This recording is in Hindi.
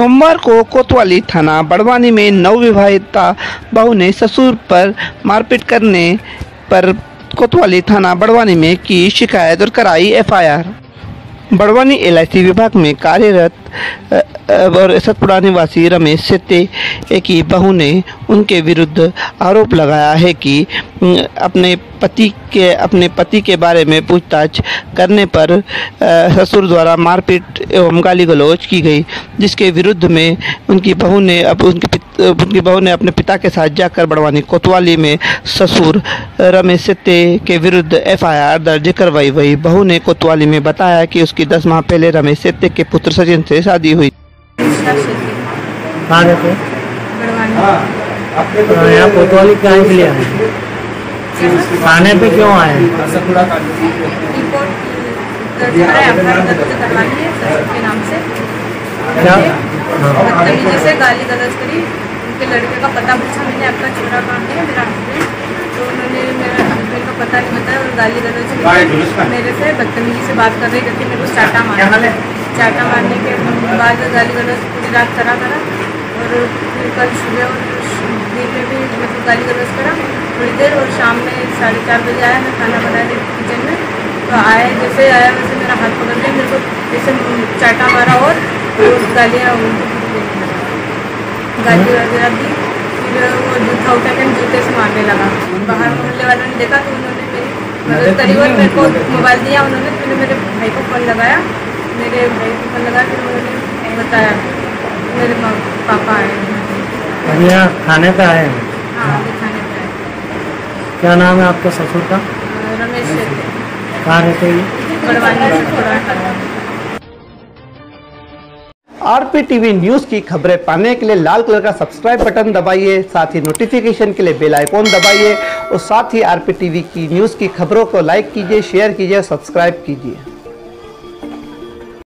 सोमवार को कोतवाली थाना बड़वानी में नवविवाहिता बहू ने ससुर पर मारपीट करने पर कोतवाली थाना बड़वानी में की शिकायत और कराई एफआईआर। बड़वानी एलआईसी विभाग में कार्यरत और सतपुड़ा निवासी रमेश सेते की बहू ने उनके विरुद्ध आरोप लगाया है कि अपने पति के बारे में पूछताछ करने पर ससुर द्वारा मारपीट एवं गाली गलौज की गई, जिसके विरुद्ध में उनकी बहू ने अपने पिता के साथ जाकर बड़वानी कोतवाली में ससुर रमेश सेते के विरुद्ध एफआईआर दर्ज करवाई। वही बहू ने कोतवाली में बताया कि उसकी 10 माह पहले रमेश सेते के पुत्र सचिन से शादी हुई। यहाँ कोतवाली क्या के लिए आए? थाने पे क्यों आए? क्या बदतमीजी से गाली गलौज करी। उनके लड़के का पता पूछा मैंने, आपका छोरा कहाँ है, मेरा हस्बैंड। तो उन्होंने मेरे हस्बैंड का पता नहीं बताया और गाली गलौज की मेरे से बदतमीजी से बात कर रही करके मेरे को चाटा मारा। चाटा मारने के बाद गाली गलौज पूरी रात करा और फिर कल सुबह और दिन में भी मतलब गाली गलौज करा थोड़ी देर, और शाम में 4:30 बजे आया। मैं खाना बना रही किचन में, तो आया, जैसे आया वैसे मेरा हाथ पकड़ लिया, मेरे को जैसे चाटा मारा और गालियाँ गाली वगैरह दी। फिर वो जूता उठा के जूते से मारने लगा। बाहर मोहल्ले वालों ने देखा तो उन्होंने मेरी मदद करी और मेरे को मोबाइल दिया उन्होंने। फिर मेरे भाई को फ़ोन लगाया, मेरे भाई को फ़ोन लगा फिर उन्होंने बताया मेरे पापा आए। यहाँ खाने पे आए? हाँ, अभी खाने पे आए। क्या नाम है आपके ससुर का? रमेश सेते। कहाँ रहते हैं? बड़वानी से थोड़ा। आरपीटीवी न्यूज़ की खबरें पाने के लिए लाल कलर का सब्सक्राइब बटन दबाइए, साथ ही नोटिफिकेशन के लिए बेल आइकॉन दबाइए और साथ ही आरपीटीवी की न्यूज़ की खबरों को लाइक कीजिए, शेयर कीजिए और सब्सक्राइब कीजिए।